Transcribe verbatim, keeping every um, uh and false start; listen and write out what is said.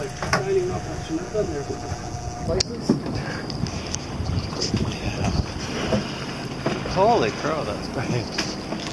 like signing up action. I've done there with license. Holy crow, that's great.